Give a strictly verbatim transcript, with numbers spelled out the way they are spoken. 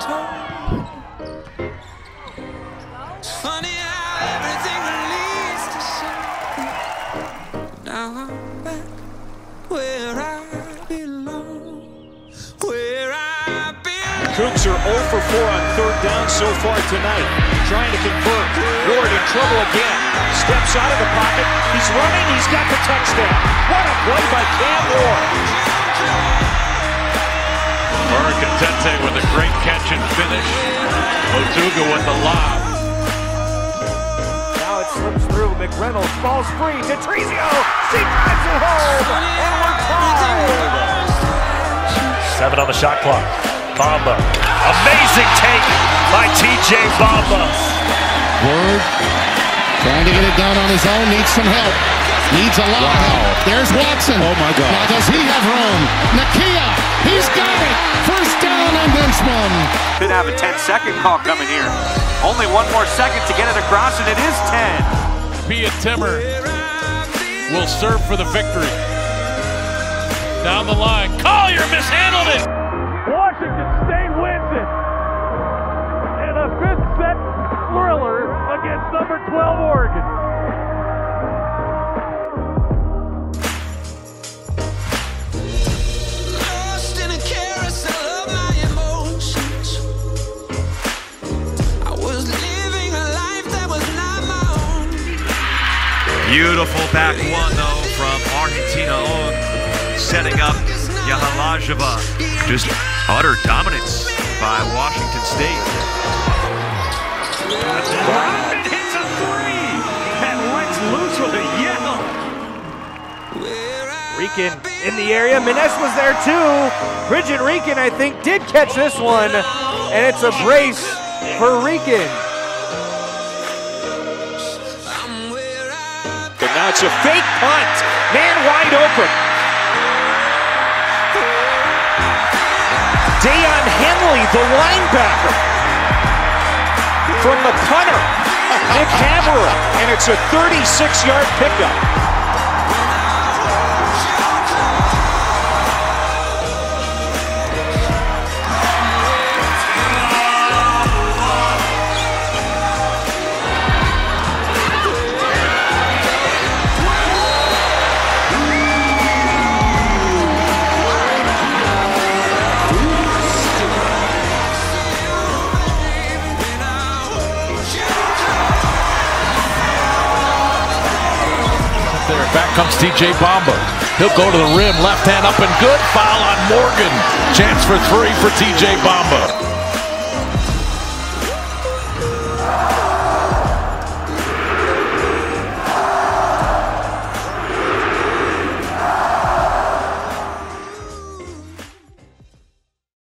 home. It's funny how everything leads to something. Now I'm back where I belong, where I belong. Cougs are zero for four on third down so far tonight. Trying to convert. Ward in trouble again. Steps out of the pocket. He's running. He's got the touchdown. What a play by Cam Ward. Contente with a great catch and finish. Otuga with the lob. Now it slips through. McReynolds falls free. Tetrizio. She drives it home. And we're tied. Seven on the shot clock. Bamba. Amazing take by T J Bamba. Ward trying to get it done on his own. Needs some help. Needs a lot wow. of help. There's Watson. Oh my God. Now does he have room? Nakia. He's got it. First down on this one. Could have a ten second call coming here. Only one more second to get it across, and it is ten. Pia Timmer will serve for the victory. Down the line. Collier mishandled it. Washington State wins it. And a fifth set thriller against number twelve Oregon. Beautiful back one, though, from Argentina on, setting up Yahalajeva. Just utter dominance by Washington State. Brown hits a three and lets loose with a yell. Rican in the area. Minez was there too. Bridget Rican, I think, did catch this one, and it's a brace for Rican. Now it's a fake punt. Man wide open. Deion Henley, the linebacker. From the punter, Nick Haverer. And it's a thirty-six yard pickup. Back comes T J Bamba. He'll go to the rim, left hand up and good. Foul on Morgan. Chance for three for T J Bamba.